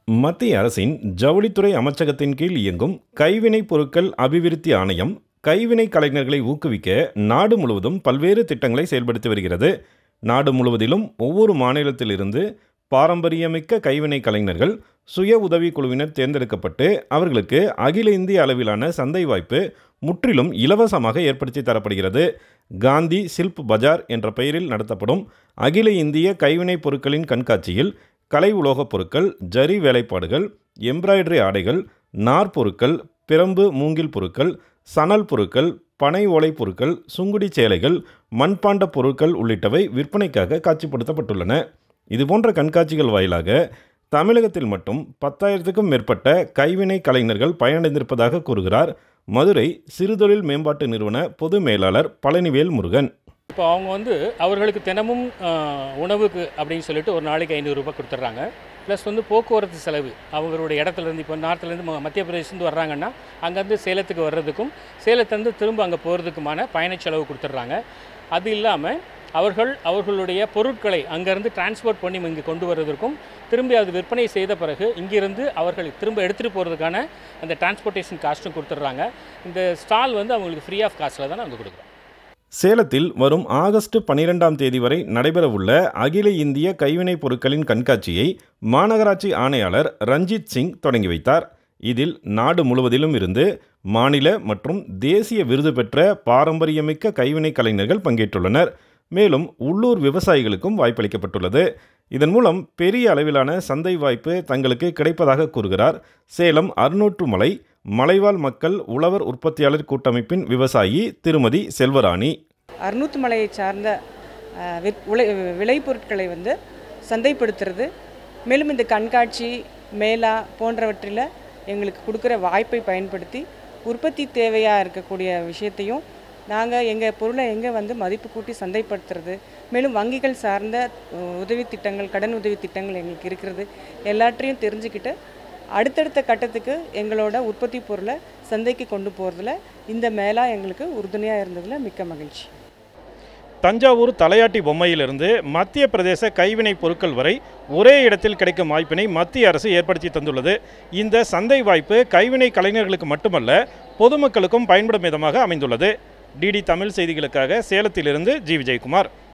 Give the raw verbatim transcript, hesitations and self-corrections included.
மத்திய அரசின் ஜவுளித்துறை அமைச்சகத்தின் கீழ் இயங்கும் கைவினைப் பொருட்கள் அபிவிருத்தி ஆணையம் கைவினை கலைஞர்களை ஊக்குவிக்க நாடு முழுவதும் பல்வேறு திட்டங்களை செயல்படுத்தி வருகிறது. நாடு முழுவதிலும் ஒவ்வொரு மாநிலத்திலிருந்து பாரம்பரியமிக்க கைவினை கலைஞர்கள் சுய உதவி குழுவினர் தேர்ந்தெடுக்கப்பட்டு அவர்களுக்கு அகில இந்திய அளவிலான சந்தை வாய்ப்பு முற்றிலும் இலவசமாக ஏற்படுத்தி தரப்படுகிறது. காந்தி சில்ப் பஜார் என்ற பெயரில் நடத்தப்படும் அகில இந்திய கைவினைப் பொருட்களின் கண்காட்சியில் கலை உலோகப் பொருட்கள், ஜரி வேலைப்பாடுகள், எம்ப்ராய்டரி ஆடைகள், நார்பொருட்கள், பிரம்பு மூங்கில் பொருட்கள், சணல் பொருட்கள், பனை ஓலை பொருட்கள், சுங்குடி சேலைகள், மண்பாண்ட பொருட்கள் உள்ளிட்டவை விற்பனைக்காக காட்சிப்படுத்தப்பட்டுள்ளன. இதுபோன்ற கண்காட்சிகள் வாயிலாக தமிழகத்தில் மட்டும் பத்தாயிரத்துக்கும் மேற்பட்ட கைவினை கலைஞர்கள் பயனடைந்திருப்பதாக கூறுகிறார் மதுரை சிறுதொழில் மேம்பாட்டு நிறுவன பொது மேலாளர் பழனிவேல் முருகன். இப்போ அவங்க வந்து அவர்களுக்கு தினமும் உணவுக்கு அப்படின்னு சொல்லிட்டு ஒரு நாளைக்கு ஐநூறு ரூபாய் கொடுத்துட்றாங்க. ப்ளஸ் வந்து போக்குவரத்து செலவு அவங்களுடைய இடத்துலேருந்து இப்போ நார்த்துலேருந்து மத்திய பிரதேசத்துலேருந்து வர்றாங்கன்னா அங்கேருந்து சேலத்துக்கு வர்றதுக்கும் சேலத்துலேருந்து திரும்ப அங்கே போகிறதுக்குமான பயணச் செலவு கொடுத்துட்றாங்க. அது இல்லாமல் அவர்கள் அவர்களுடைய பொருட்களை அங்கேருந்து டிரான்ஸ்போர்ட் பண்ணி இங்கே கொண்டு வர்றதற்கும் திரும்பி அது விற்பனை செய்த பிறகு இங்கிருந்து அவர்கள் திரும்ப எடுத்துகிட்டு போகிறதுக்கான அந்த டிரான்ஸ்போர்ட்டேஷன் காஸ்ட்டும் கொடுத்துட்றாங்க. இந்த ஸ்டால் வந்து அவங்களுக்கு ஃப்ரீ ஆஃப் காஸ்ட்டில் தான் நாங்கள் கொடுக்குறோம். சேலத்தில் வரும் ஆகஸ்ட் பன்னிரெண்டாம் தேதி வரை நடைபெறவுள்ள அகில இந்திய கைவினைப் பொருட்களின் கண்காட்சியை மாநகராட்சி ஆணையாளர் ரஞ்சித் சிங் தொடங்கி வைத்தார். இதில் நாடு முழுவதிலும் இருந்து மாநில மற்றும் தேசிய விருது பெற்ற பாரம்பரியமிக்க கைவினை கலைஞர்கள் பங்கேற்றுள்ளனர். மேலும் உள்ளூர் விவசாயிகளுக்கும் வாய்ப்பளிக்கப்பட்டுள்ளது. இதன் மூலம் பெரிய அளவிலான சந்தை வாய்ப்பு தங்களுக்கு கிடைப்பதாக கூறுகிறார் சேலம் அறுநூற்றுமலை மலைவாழ் மக்கள் உழவர் உற்பத்தியாளர் கூட்டமைப்பின் விவசாயி திருமதி செல்வராணி. அறுநூற்றுமலையை சார்ந்த விளைபொருட்களை வந்து சந்தைப்படுத்துறது, மேலும் இந்த கண்காட்சி மேளா போன்றவற்றில் எங்களுக்கு கொடுக்குற வாய்ப்பை பயன்படுத்தி உற்பத்தி தேவையாக இருக்கக்கூடிய விஷயத்தையும் நாங்கள் எங்கள் பொருளை எங்கே வந்து மதிப்பு கூட்டி சந்தைப்படுத்துறது, மேலும் வங்கிகள் சார்ந்த உதவி திட்டங்கள், கடன் உதவி திட்டங்கள் எங்களுக்கு இருக்கிறது, எல்லாற்றையும் தெரிஞ்சுக்கிட்டு அடுத்தடுத்த கட்டத்துக்கு எங்களோட உற்பத்தி பொருளை சந்தைக்கு கொண்டு போகிறதுல இந்த மேளா எங்களுக்கு உறுதுணையாக இருந்ததில் மிக்க மகிழ்ச்சி. தஞ்சாவூர் தலையாட்டி பொம்மையிலிருந்து மத்திய பிரதேச கைவினை பொருட்கள் வரை ஒரே இடத்தில் கிடைக்கும் வாய்ப்பினை மத்திய அரசு ஏற்படுத்தி தந்துள்ளது. இந்த சந்தை வாய்ப்பு கைவினை கலைஞர்களுக்கு மட்டுமல்ல பொதுமக்களுக்கும் பயன்படும் விதமாக அமைந்துள்ளது. டிடி தமிழ் செய்திகளுக்காக சேலத்திலிருந்து ஜி விஜயகுமார்.